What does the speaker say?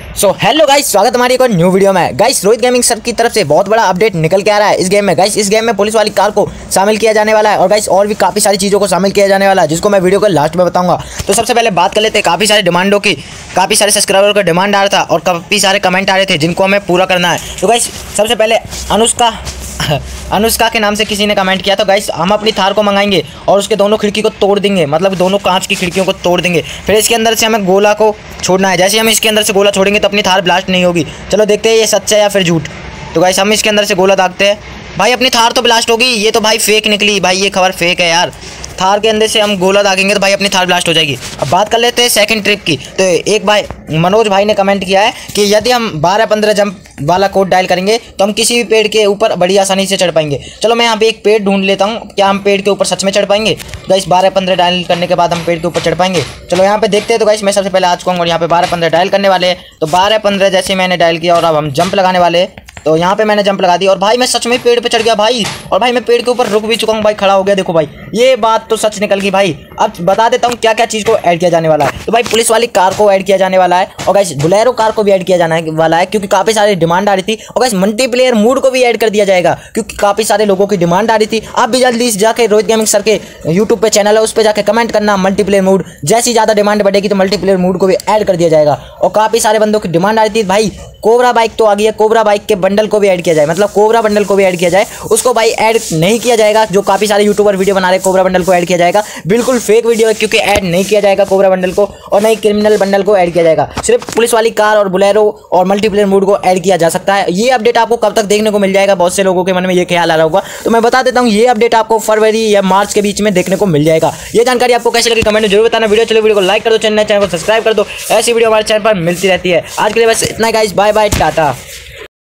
So hello guys, स्वागत हमारी एक और न्यू वीडियो में। गाइस रोहित गेमिंग सर की तरफ से बहुत बड़ा अपडेट निकल के आ रहा है इस गेम में। गाइस इस गेम में पुलिस वाली कार को शामिल किया जाने वाला है और गाइस और भी काफ़ी सारी चीज़ों को शामिल किया जाने वाला है, जिसको मैं वीडियो के लास्ट में बताऊंगा। तो सबसे पहले बात कर लेते हैं काफ़ी सारे डिमांडों की। काफ़ी सारे सब्सक्राइबर का डिमांड आ रहा था और काफ़ी सारे कमेंट आ रहे थे जिनको हमें पूरा करना है। तो गाइस सबसे पहले अनुष्का के नाम से किसी ने कमेंट किया। तो गाइस हम अपनी थार को मंगाएंगे और उसके दोनों खिड़की को तोड़ देंगे, मतलब दोनों कांच की खिड़कियों को तोड़ देंगे। फिर इसके अंदर से हमें गोला को छोड़ना है। जैसे हम इसके अंदर से गोला छोड़ेंगे तो अपनी थार ब्लास्ट नहीं होगी। चलो देखते हैं ये सच है या फिर झूठ। तो गाइस हम इसके अंदर से गोला दागते हैं। भाई अपनी थार तो ब्लास्ट होगी। ये तो भाई फेक निकली भाई, ये खबर फेक है यार। थार के अंदर से हम गोला दागेंगे तो भाई अपनी थार ब्लास्ट हो जाएगी। अब बात कर लेते हैं सेकंड ट्रिप की। तो एक भाई मनोज भाई ने कमेंट किया है कि यदि हम 12-15 जंप वाला कोड डायल करेंगे तो हम किसी भी पेड़ के ऊपर बड़ी आसानी से चढ़ पाएंगे। चलो मैं यहाँ पे एक पेड़ ढूंढ लेता हूँ, क्या हम पेड़ के ऊपर सच में चढ़ पाएंगे? गाइस 12-15 डायल करने के बाद हम पेड़ के ऊपर चढ़ पाएंगे। चलो यहाँ पे देखते हैं। तो गाइस मैं सबसे पहले आज कहूँगा, यहाँ पे 12-15 डायल करने वाले हैं। तो 12-15 जैसे मैंने डायल किया और अब हम जंप लगाने वाले हैं। तो यहाँ पे मैंने जंप लगा दी और भाई मैं सच में पेड़ पे चढ़ गया भाई। और भाई मैं पेड़ के ऊपर रुक भी चुका हूँ भाई, खड़ा हो गया। देखो भाई ये बात तो सच निकल गई भाई। अब बता देता हूँ क्या क्या चीज़ को ऐड किया जाने वाला है। तो भाई पुलिस वाली कार को ऐड किया जाने वाला है और गाइस बोलेरो कार को भी ऐड किया जाने वाला है, क्योंकि काफ़ी सारी डिमांड आ रही थी। और गाइस मल्टीप्लेयर मूड को भी ऐड कर दिया जाएगा, क्योंकि काफ़ी सारे लोगों की डिमांड आ रही थी। आप भी जल्दी जाके रोहित गेमिंग सर के यूट्यूब पे चैनल है, उस पर जाकर कमेंट करना मल्टीप्लेयर मूड। जैसी ज़्यादा डिमांड बढ़ेगी तो मल्टीप्लेयर मूड को भी ऐड कर दिया जाएगा। और काफ़ी सारे बंदों की डिमांड आ रही थी भाई कोबरा बाइक तो आ गई है, कोबरा बाइक के बंडल को भी ऐड किया जाए, मतलब कोबरा बंडल को भी ऐड किया जाए। उसको भाई ऐड नहीं किया जाएगा। जो काफ़ी सारे यूट्यूबर वीडियो बना रहे हैं कोबरा बंडल को ऐड किया जाएगा, बिल्कुल फेक वीडियो है, क्योंकि ऐड नहीं किया जाएगा कोबरा बंडल को। और नहीं क्रिमिनल बंडल को ऐड किया जाएगा। सिर्फ पुलिस वाली कार और बोलेरो और मल्टीप्लेयर मूड को ऐड किया जा सकता है। ये अपडेट आपको कब तक देखने को मिल जाएगा? बहुत से लोगों के मन में ये ख्याल आ रहा होगा, तो मैं बता देता हूँ ये अपडेट आपको फरवरी या मार्च के बीच में देखने को मिल जाएगा। ये जानकारी आपको कैसी लगी कमेंट में जरूर बताना। वीडियो को लाइक कर दो, चैनल को सब्सक्राइब कर दो। ऐसी वीडियो हमारे चैनल पर मिलती रहती है। आज के लिए बस इतना ही गाइस, बाय बाय, टाटा।